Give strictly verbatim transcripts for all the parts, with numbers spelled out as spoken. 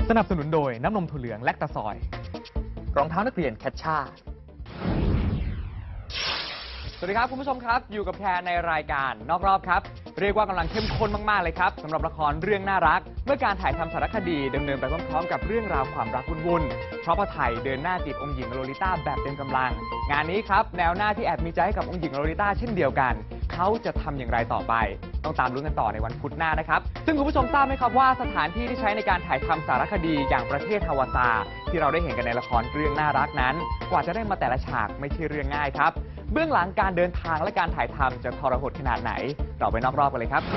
สนับสนุนโดยน้ำนมถั่วเหลืองแลคตาซอยรองเท้านักเรียนแคชช่าสวัสดีครับคุณผู้ชมครับอยู่กับแพรในรายการนอกรอบครับเรียกว่ากำลังเข้มข้นมากๆเลยครับสำหรับละครเรื่องน่ารักเมื่อการถ่ายทำสารคดีดำเนินไปพร้อมๆกับเรื่องราวความรักวุ่นๆเพราะพระไทยเดินหน้าจีบองค์หญิงโลลิต้าแบบเต็มกำลังงานนี้ครับแนวหน้าที่แอบมีใจให้กับองค์หญิงโลลิต้าเช่นเดียวกันเขาจะทำอย่างไรต่อไปต้องตามลุ้นกันต่อในวันพุธหน้านะครับซึ่งคุณผู้ชมทราบไหมครับว่าสถานที่ที่ใช้ในการถ่ายทำสารคดีอย่างประเทศฮาวาซาที่เราได้เห็นกันในละครเรื่องน่ารักนั้นกว่าจะได้มาแต่ละฉากไม่ใช่เรื่องง่ายครับเบื้องหลังการเดินทางและการถ่ายทำจะทรหดขนาดไหนเราไปนอกรอบกันเลยครับ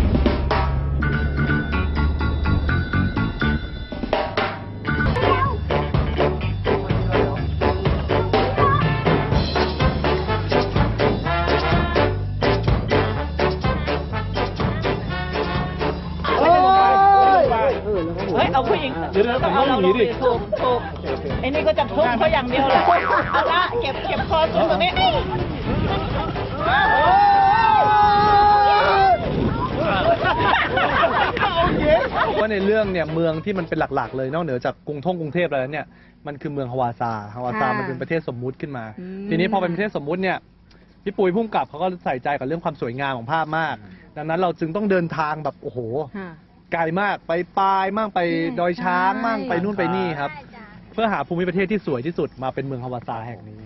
เฮ้ยเอาผู้หญิงเดี๋ยวต้องเอาเราลงดิถูกถูกไอ้นี่ก็จะทุบเขาอย่างเดียวเลยเอาละเก็บเก็บคอตรงนี้ว่าในเรื่องเนี่ยเมืองที่มันเป็นหลักๆเลยนอกเหนือจากกรุงท่งกรุงเทพแล้วเนี่ยมันคือเมืองฮาวาซาฮาวาซามันเป็นประเทศสมมุติขึ้นมาทีนี้พอเป็นประเทศสมมุติเนี่ยพี่ปุ้ยพุ่งกลับเขาก็ใส่ใจกับเรื่องความสวยงามของภาพมากดังนั้นเราจึงต้องเดินทางแบบโอ้โหไกลมากไปปลายมั่งไปดอยช้างมั่งไปนู่นไปนี่ครับเพื่อหาภูมิประเทศที่สวยที่สุดมาเป็นเมืองฮาวาซาแห่งนี้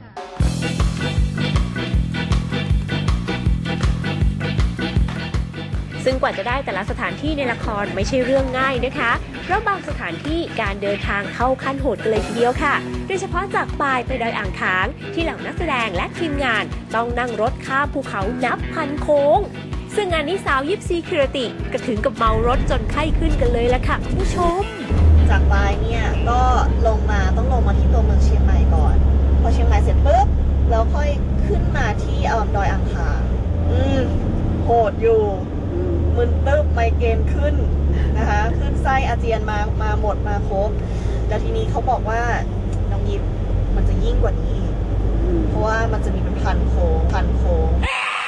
ซึ่งกว่าจะได้แต่ละสถานที่ในละครไม่ใช่เรื่องง่ายนะคะเพราะบางสถานที่การเดินทางเข้าขั้นโหดกันเลยทีเดียวค่ะโดยเฉพาะจากปายไปดอยอ่างขางที่เหล่านักแสดงและทีมงานต้องนั่งรถข้ามภูเขานับพันโค้งซึ่งงานนี้สาวยิปซีคิรติก็ถึงกับเมารถจนไข้ขึ้นกันเลยละค่ะผู้ชมจากปายเนี่ยก็ลงมาต้องลงมาที่ตัวเมืองเชียงใหม่ก่อนพอเชียงใหม่เสร็จปุ๊บแล้วค่อยขึ้นมาที่เอ่อดอยอ่างขางอืมโหดอยู่มึนตึ๊บไมเกรนขึ้นนะคะขึ้นไส้อาเจียนมามาหมดมาครบแล้วทีนี้เขาบอกว่าน้องยิปมันจะยิ่งกว่านี้เพราะว่ามันจะมีเป็นพันโค้งพันโค้ง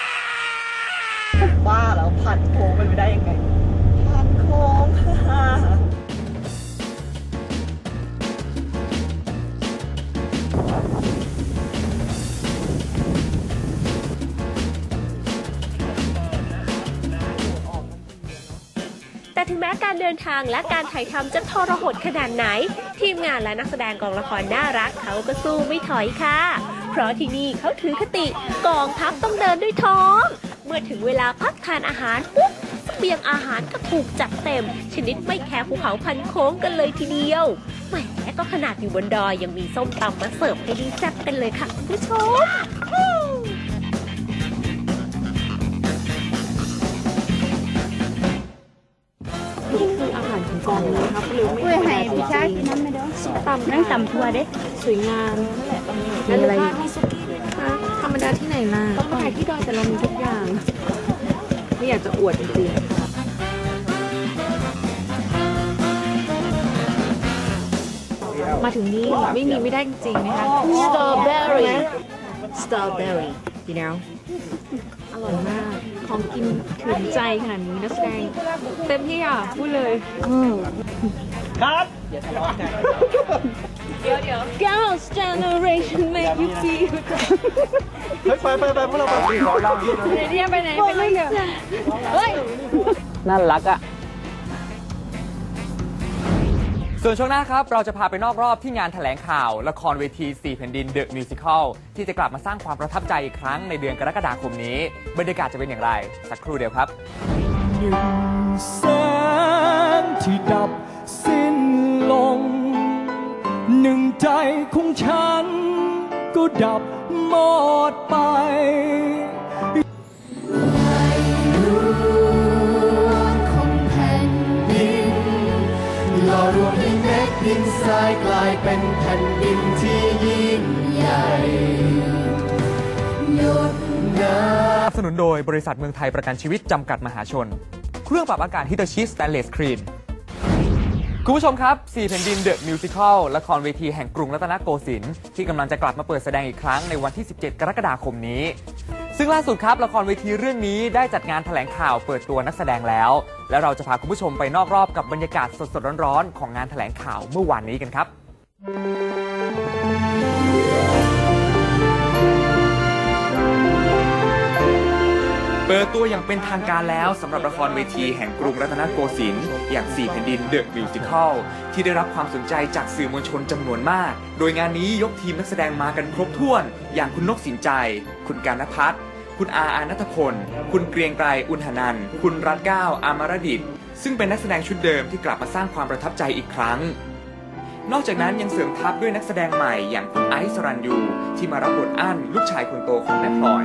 บ้าแล้วพันโค้งเป็นไปได้ยังไงพันโค้งค่ะแต่ถึงแม้การเดินทางและการถ่ายทำจะทรหดขนาดไหนทีมงานและนักแสดงกองละครน่ารักเขาก็สู้ไม่ถอยค่ะเพราะที่นี่เขาถือคติกองทัพต้องเดินด้วยท้องเมื่อถึงเวลาพักทานอาหารปุ๊บเสบียงอาหารก็ถูกจัดเต็มชนิดไม่แคร์ภูเขาพันโค้งกันเลยทีเดียวแหมก็ขนาดอยู่บนดอยยังมีส้มตำมาเสิร์ฟให้ดีแซ่บกันเลยค่ะคุณผู้ชมอาหารของจานนี้ครับหรือไม่ให้พี่ชายกินน้ำไม่ได้ตำนั่งตำทัวเด้สวยงามมีอะไรธรรมดาที่ไหนล่ะต้องมาถ่ายที่ดอยแต่เรามีทุกอย่างไม่อยากจะอวดจริงๆมาถึงนี่ไม่มีไม่ได้จริงๆนะคะ strawberry strawberry you know อร่อยมากของกินถึงใจขนาดนี้นักแสดงเต็มที่อ่ะพูดเลยครับเดี๋ยวเดี๋ยว Girls Generation make you feel เฮ้ยไปไปไปพวกเราไปเดี๋ยวเดี๋ยวไปไหนไปเลยเฮ้ยน่ารักอ่ะส่วนช่วงหน้าครับเราจะพาไปนอกรอบที่งานแถลงข่าวละครเวทีสี่แผ่นดิน The Musical ที่จะกลับมาสร้างความประทับใจอีกครั้งในเดือนกรกฎาคมนี้บรรยากาศจะเป็นอย่างไรสักครู่เดียวครับหนึ่งแสงที่ดับสิ้นลงหนึ่งใจของฉันก็ดับหมดไปรวมให้เม็ดดินทรายกลายเป็นแผ่นดินที่ยิ่งใหญ่หยดน้ำสนับสนุนโดยบริษัทเมืองไทยประกันชีวิตจำกัดมหาชนเครื่องปรับอากาศฮิตาชิสแตนเลสสกรีนคุณผู้ชมครับสี่แผ่นดิน The Musical ละครเวทีแห่งกรุงรัตนโกสินทร์ที่กำลังจะกลับมาเปิดแสดงอีกครั้งในวันที่สิบเจ็ดกรกฎาคมนี้ซึ่งล่าสุดครับละครเวทีเรื่องนี้ได้จัดงานแถลงข่าวเปิดตัวนักแสดงแล้ว และเราจะพาคุณผู้ชมไปนอกรอบกับบรรยากาศสดๆร้อนๆของงานแถลงข่าวเมื่อวานนี้กันครับเปิดตัวอย่างเป็นทางการแล้วสำหรับละครเวทีแห่งกรุงรัตนโกสินทร์อย่างสี่แผ่นดินเดอะมิวสิคัลที่ได้รับความสนใจจากสื่อมวลชนจำนวนมากโดยงานนี้ยกทีมนักแสดงมากันครบถ้วนอย่างคุณนกสินใจคุณกานภัทรคุณอาอานัทพลคุณเกรียงไกรอุณหนันท์คุณรัตน์เก้าอามรดิษฐ์ซึ่งเป็นนักแสดงชุดเดิมที่กลับมาสร้างความประทับใจอีกครั้งนอกจากนั้นยังเสริมทัพด้วยนักแสดงใหม่อย่างคุณไอซ์สรัญยูที่มารับบทอั้นลูกชายคนโตของแม่พลอย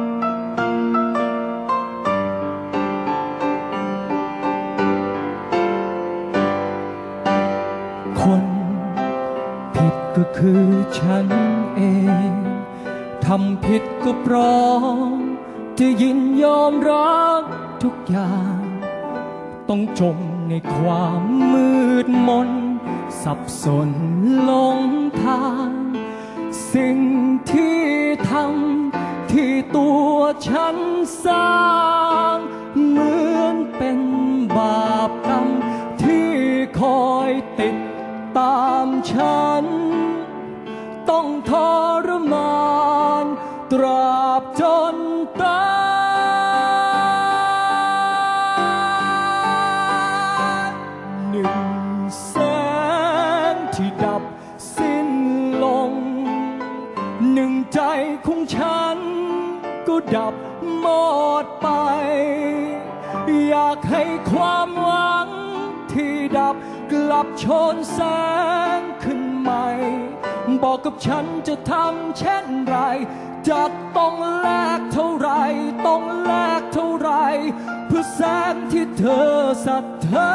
คนผิดก็คือฉันเองทำผิดก็พร้อมจะยินยอมรับทุกอย่างต้องจมในความมืดมนสับสนหลงทางสิ่งที่ทำที่ตัวฉันสร้างเหมือนเป็นบาปกรรมที่คอยติดตามฉันต้องทรมานตราบจนตายหนึ่งแสงที่ดับสิ้นลงหนึ่งใจของฉันก็ดับหมดไปอยากให้ความหวังที่ดับกลับชนแสงขึ้นใหม่บอกกับฉันจะทำเช่นไรจะต้องแลกเท่าไรต้องแลกเท่าไรเพื่อแสงที่เธอศรัทธา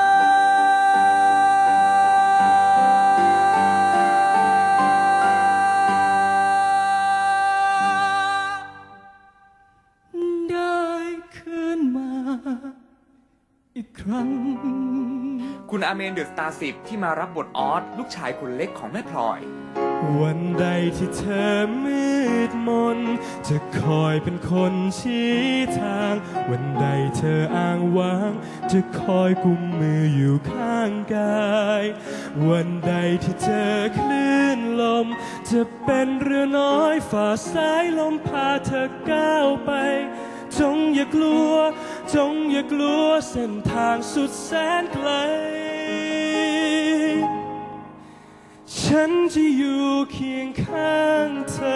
ได้คืนมาอีกครั้งคุณอาเมนเดอะสตาร์สิบที่มารับบทออสลูกชายคนเล็กของแม่พลอยวันใดที่เธอมืดมนจะคอยเป็นคนชี้ทางวันใดเธออ้างว้างจะคอยกุมมืออยู่ข้างกายวันใดที่เธอคลื่นลมจะเป็นเรือน้อยฝ่าสายลมพาเธอก้าวไปจงอย่ากลัวจงอย่ากลัวเส้นทางสุดแสนไกลฉันจะอยู่เคียงข้างเธอ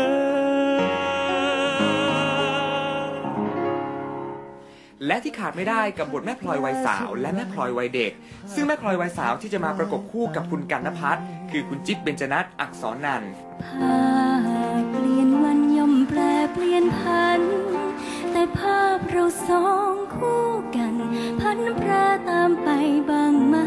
และที่ขาดไม่ได้กับบทแม่พลอยวัยสาวและแม่พลอยวัยเด็กซึ่งแม่พลอยวัยสาวที่จะมาประกบคู่กับคุณกานภัทรคือคุณจิ๊บเบญจนัสอักษรนันท์ภาพเปลี่ยนวันย่อมแปรเปลี่ยนพันแต่ภาพเราสองคู่กันพันแปรตามไปบ้างไหม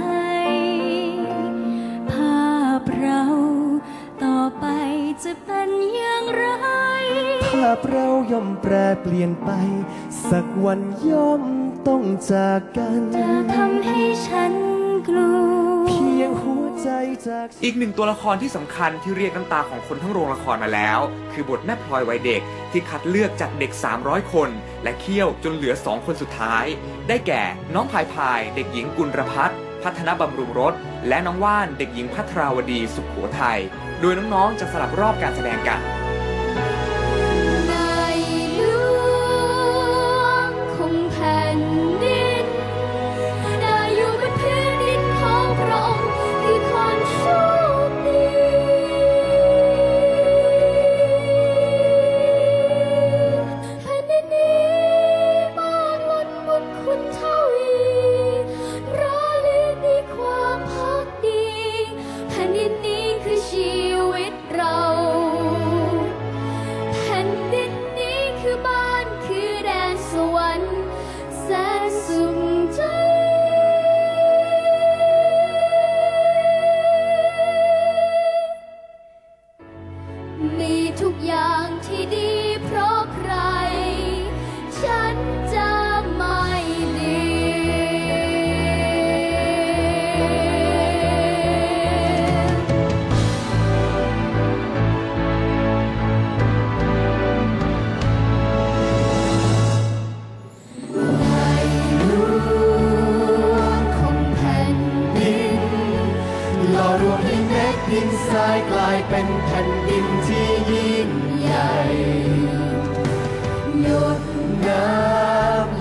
ภาพเราต่อไปจะเป็นอย่างไรภาพเราย่อมแปรเปลี่ยนไปสักวันย่อมต้องจากกันจะทำให้ฉันกลัวเพียงหัวใจจากอีกหนึ่งตัวละครที่สำคัญที่เรียกน้ำตาของคนทั้งโรงละครมาแล้วคือบทแม่พลอยวัยเด็กที่คัดเลือกจากเด็กสามร้อยคนและเคี่ยวจนเหลือสองคนสุดท้ายได้แก่น้องพายพายเด็กหญิงกุลรพัฒน์พัฒนบำรุงรสและน้องว่านเด็กหญิงภัทราวดีสุขโขทัยโดยน้องๆจะสลับรอบการแสดงกัน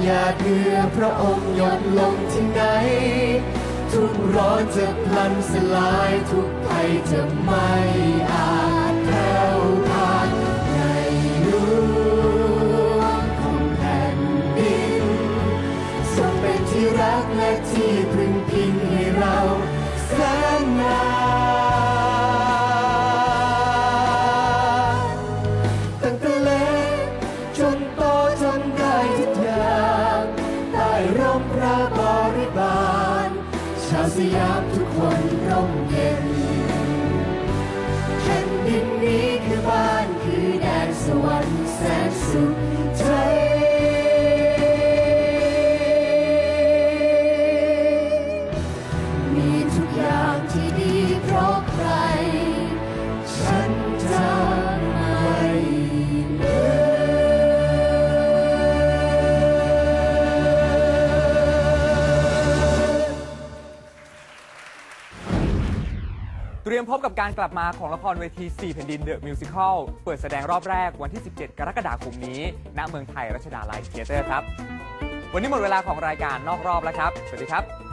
หยาดเหงื่อพระองค์หยดลงที่ไหนทุกร้อนจะพลันสลายทุกภัยจะไม่อาจแผ่วผ่านในหลวงของแผ่นดินทรงเป็นที่รักและที่พึ่งพิงให้เราแสนนานตั้งแต่เล็กจนโตจนได้ทุกอย่างใต้ร่มพระบริบาลชาวสยามทุกคนร่มเย็นแผ่นดินนี้คือบ้านคือแดนสวรรค์แสนสุขใจมีทุกอย่างที่ดีเพราะใครฉันจะไม่ลืมเตรียมพบกับการกลับมาของละครเวทีสี่แผ่นดินเดอะมิวสิคลเปิดแสดงรอบแรกวันที่ สิบเจ็ด กรกฎาคมนี้ ณ เมืองไทยรัชดาลัยเธียเตอร์ครับ วันนี้หมดเวลาของรายการนอกรอบแล้วครับ สวัสดีครับ